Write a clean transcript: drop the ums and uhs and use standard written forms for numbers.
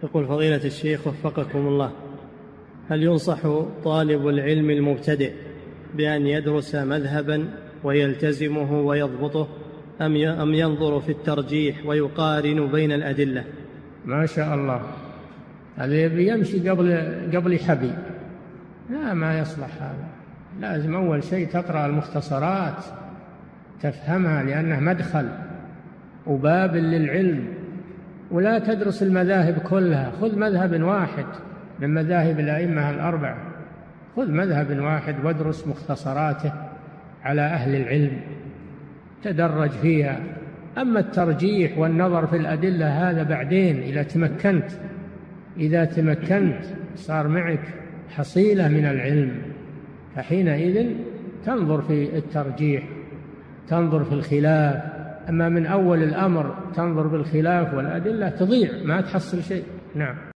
يقول فضيلة الشيخ وفقكم الله، هل ينصح طالب العلم المبتدئ بأن يدرس مذهبا ويلتزمه ويضبطه، أم ينظر في الترجيح ويقارن بين الأدلة؟ ما شاء الله، هذا يمشي قبل يحبي. لا، ما يصلح هذا. لازم أول شيء تقرأ المختصرات تفهمها، لأنه مدخل وباب للعلم، ولا تدرس المذاهب كلها. خذ مذهب واحد من مذاهب الأئمة الأربعة، خذ مذهب واحد وادرس مختصراته على أهل العلم، تدرج فيها. أما الترجيح والنظر في الأدلة هذا بعدين إذا تمكنت صار معك حصيلة من العلم، فحينئذ تنظر في الترجيح، تنظر في الخلاف. أما من أول الأمر تنظر بالخلاف والأدلة تضيع، ما تحصل شيء. نعم.